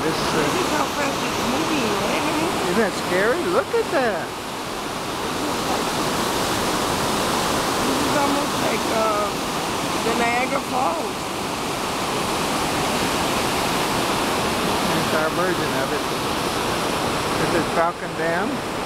This is how fast it's moving, right? Isn't that scary? Look at that. This is almost like the Niagara Falls. It's our version of it. This is Falcon Dam.